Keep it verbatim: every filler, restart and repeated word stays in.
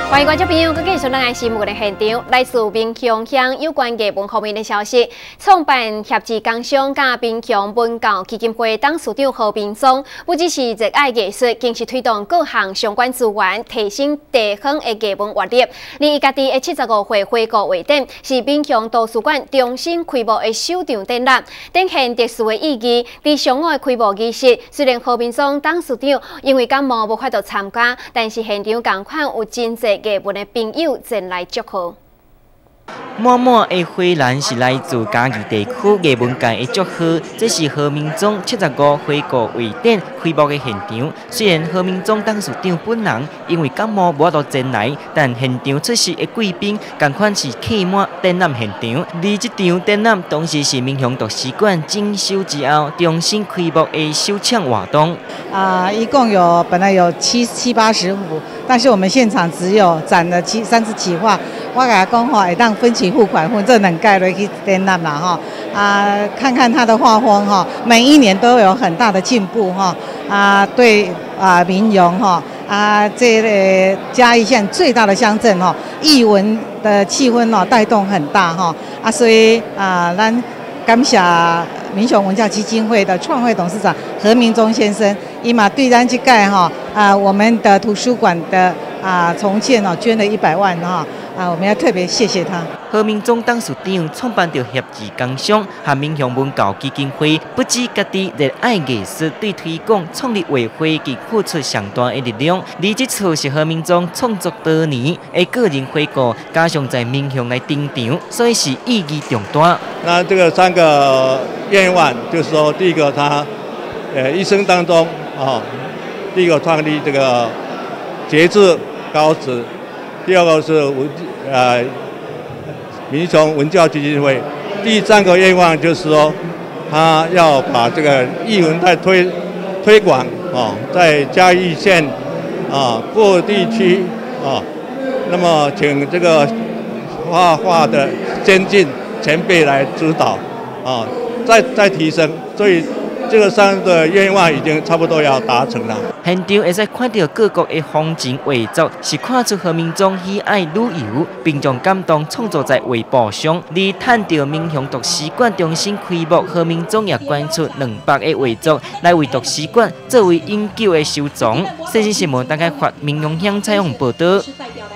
欢迎观众朋友，继续咱的新闻的现场，来自民雄乡有关艺文方面的消息。创办协志工商甲民雄文教基金会董事长何明忠，不只是热爱艺术，更是推动各项相关资源，提升地方的艺文活力。而伊家己的七十五岁回顾画展，是民雄图书馆重新开幕的首场展览，展现特殊的意义。伫上午的开幕仪式，虽然何明忠董事长因为感冒无法度参加，但是现场同款有真侪艺文的朋友前来祝贺。 满满的花篮是来自嘉义地区艺文界的祝贺，这是何明忠七十五回顾画展开幕的现场。虽然何明忠董事长本人因为感冒无法度前来，但现场出席的贵宾同款是客满展览现场。而这场展览同时是民雄图书馆整修之后重新开幕的首场活动。 啊，一共有本来有七七八十幅，但是我们现场只有展了七三十几画。我甲讲吼，会当分期付款，分这两届落去展览啦吼。啊，看看他的画风哈，每一年都有很大的进步哈。啊，对啊，民雄哈啊，这个嘉义县最大的乡镇哈，艺文的气氛哦带动很大哈。啊，所以啊，咱感谢民雄文教基金会的创会董事长何明忠先生，伊嘛对咱这届哈啊，我们的图书馆的啊重建哦捐了一百万哈。啊，我们要特别谢谢他。 何明忠董事长创办着协志工商和民雄文教基金会，不止家己热爱艺术，对推广创立画会及付出上大的力量。而这次是何明忠创作多年的个人回顾，加上在民雄来登场，所以是意义重大。 那这个三个愿望，就是说，第一个他呃一生当中啊，第一个创立这个节制高职。第二个是文呃民雄文教基金会，第三个愿望就是说，他要把这个艺文在推推广啊，在嘉义县啊各地区啊，那么请这个画画的先进前辈来指导啊，再再提升，所以。这个三个愿望已经差不多要达成了。 现场会使看到各国的风景画作，是看出何明忠喜爱旅游，并将感动创作在画布上。而探到民雄图书馆重新开幕，何明忠也捐出两百个画作来为图书馆作为永久的收藏。《新新新闻》大概发民雄乡采访报道。